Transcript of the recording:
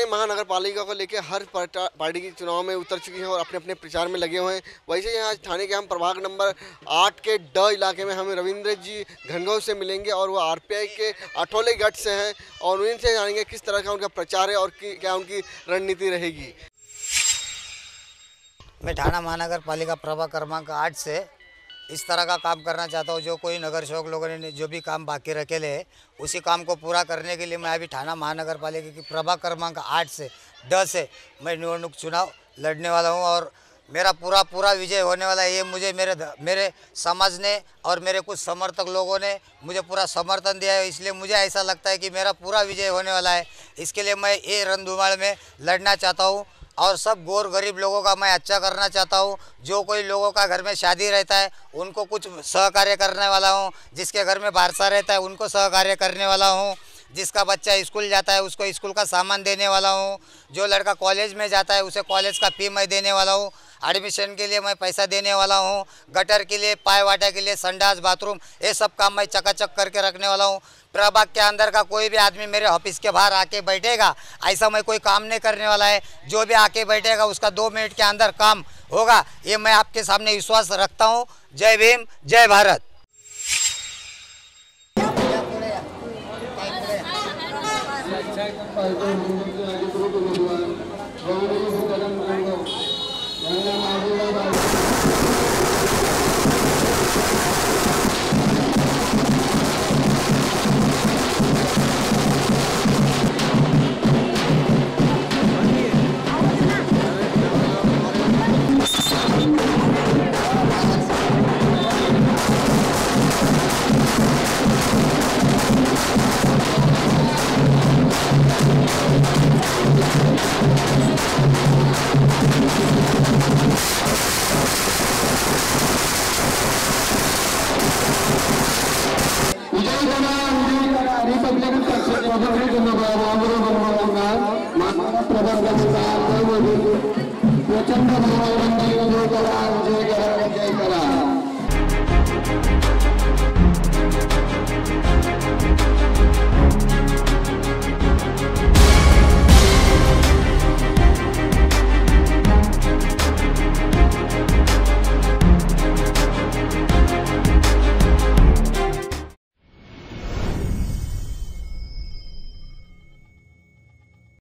ठाणे महानगर पालिका को लेकर हर पार्टी की चुनाव में उतर चुकी हैं और अपने अपने प्रचार में लगे हुए हैं। वैसे ही आज ठाणे के हम प्रभाग नंबर 8 के ड इलाके में हमें रविंद्र जी घनघोर से मिलेंगे और वो आरपीआई के अठौले गढ़ से हैं और उनसे जानेंगे किस तरह का उनका प्रचार है और क्या उनकी रणनीति रहेगी। मैं ठाणा महानगर पालिका प्रभाग क्रमांक 8 से इस तरह का काम करना चाहता हूँ। जो कोई नगर सेवक लोगों ने जो भी काम बाकी रखेले है उसी काम को पूरा करने के लिए मैं अभी ठाणा महानगर पालिका की प्रभाग क्रमांक 8 से ड से मैं निवडणूक चुनाव लड़ने वाला हूँ और मेरा पूरा विजय होने वाला है। ये मुझे मेरे समाज ने और मेरे कुछ समर्थक लोगों ने मुझे पूरा समर्थन दिया है, इसलिए मुझे ऐसा लगता है कि मेरा पूरा विजय होने वाला है। इसके लिए मैं ये रणधुमाड़ में लड़ना चाहता हूँ और सब गोर गरीब लोगों का मैं अच्छा करना चाहता हूँ। जो कोई लोगों का घर में शादी रहता है उनको कुछ सहकार्य करने वाला हूँ, जिसके घर में बारसा रहता है उनको सहकार्य करने वाला हूँ, जिसका बच्चा स्कूल जाता है उसको स्कूल का सामान देने वाला हूँ, जो लड़का कॉलेज में जाता है उसे कॉलेज का फी मैं देने वाला हूँ, एडमिशन के लिए मैं पैसा देने वाला हूँ, गटर के लिए, पाय वाटा के लिए, संडास बाथरूम ये सब काम मैं चकाचक करके रखने वाला हूँ। प्रभाग के अंदर का कोई भी आदमी मेरे ऑफिस के बाहर आके बैठेगा ऐसा मैं कोई काम नहीं करने वाला है। जो भी आके बैठेगा उसका 2 मिनट के अंदर काम होगा, ये मैं आपके सामने विश्वास रखता हूँ। जय भीम, जय भारत। प्रचंड